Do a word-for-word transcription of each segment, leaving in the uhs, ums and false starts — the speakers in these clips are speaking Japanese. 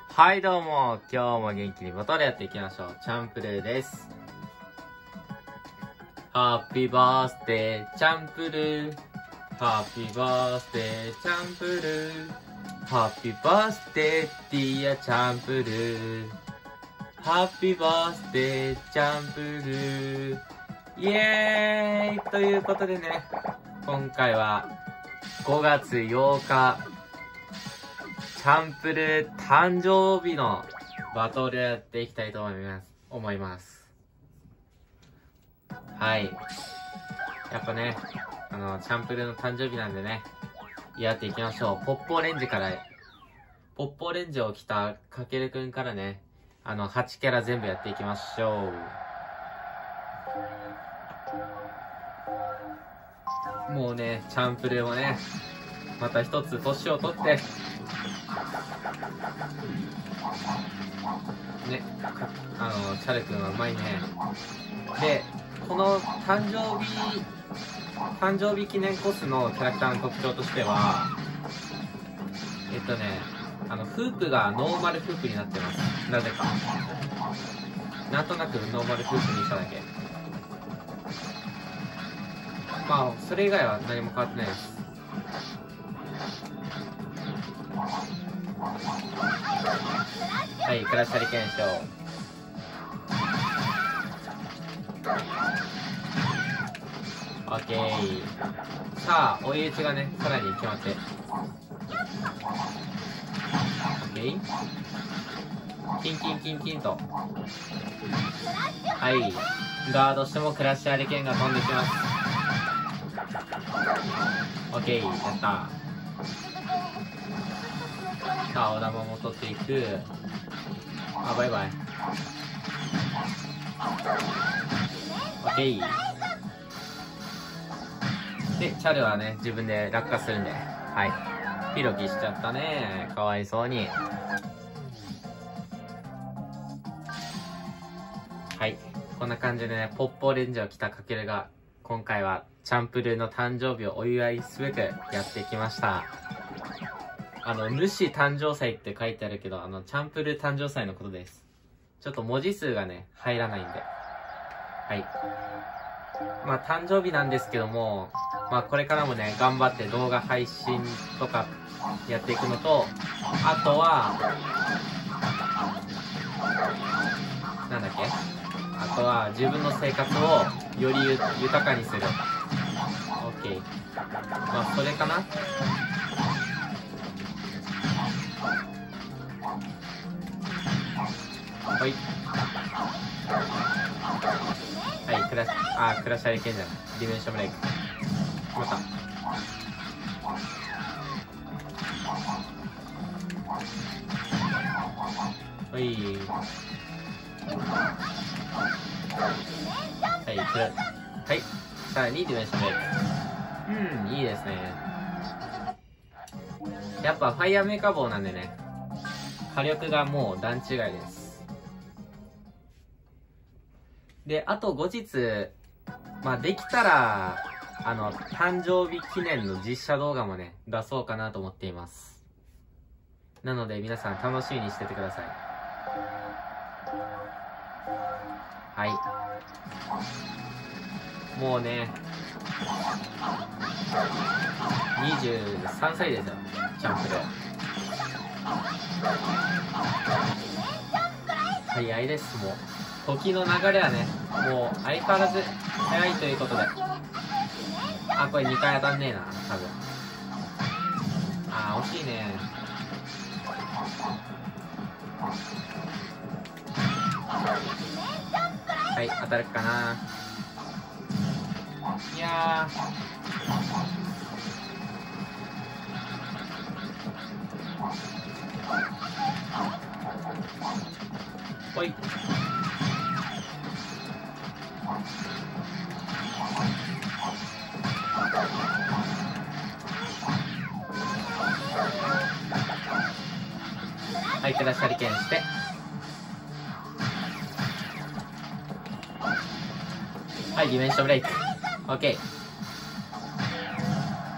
はいどうも、今日も元気にバトルやっていきましょう。チャンプルーです。ハッピーバースデーチャンプルー。ハッピーバースデーチャンプルー。ハッピーバースデーディアチャンプルー。ハッピーバースデーチャンプルー。イエーイということでね、今回はごがつようか、チャンプルー誕生日のバトルやっていきたいと思います。思います。はい。やっぱね、あの、チャンプルーの誕生日なんでね、やっていきましょう。ポッポーレンジから、ポッポーレンジを着たかけるくんからね、あの、はちキャラ全部やっていきましょう。もうね、チャンプルーもね、また一つ年を取って、ね、あの、チャル君はうまいね。で、この誕生日、誕生日記念コスのキャラクターの特徴としては、えっとね、あの、フープがノーマルフープになってます。なぜか。なんとなくノーマルフープにしただけ。まあ、それ以外は何も変わってないです。はい、クラッシュハリケーンショー。オッケー。さあ、追い打ちがね、さらに決まって。オッケー。キンキンキンキンと。はい。ガードしてもクラッシュハリケーンが飛んできます。オッケー、やった。さあ、お玉も取っていく。あ、バイバイ。オッケー。で、チャルはね、自分で落下するんで。はい。ピロキしちゃったね。かわいそうに。はい。こんな感じでね、ポッポーレンジを着たかけるが、今回はチャンプルーの誕生日をお祝いすべくやってきました。あの、主誕生祭って書いてあるけど、あの、チャンプルー誕生祭のことです。ちょっと文字数がね、入らないんで。はい。まあ、誕生日なんですけども、まあ、これからもね、頑張って動画配信とかやっていくのと、あとは、なんだっけ？あとは、自分の生活をより豊かにする。OK。まあ、それかな？はい。はい、クラッシュ、あー、クラッシュハリケーンじゃない。ディメンションブレイク。また。はい。はい、クラ、はい。さらにディメンションブレイク。うん、いいですね。やっぱファイヤーメーカー棒なんでね、火力がもう段違いです。で、あと後日、まあ、できたら、あの、誕生日記念の実写動画もね、出そうかなと思っています。なので皆さん楽しみにしててください。はい。もうね、にじゅうさんさいですよ、チャンプルー。早いです、もう。時の流れはね、もう相変わらず早いということで。あ、これにかい当たんねえな、多分。あー、惜しいね。はい、当たるかな。いやー。ほい。はい、クラッシュハリケーンして。はい、ディメンションブレイク。オッケー。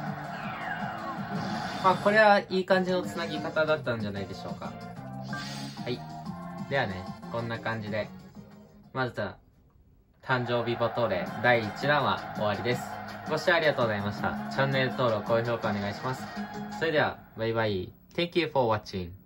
まあ、これはいい感じのつなぎ方だったんじゃないでしょうか。 はい。ではね、こんな感じで、まずは、誕生日ボトレだいいちだんは終わりです。ご視聴ありがとうございました。チャンネル登録、高評価お願いします。それでは、バイバイ。Thank you for watching.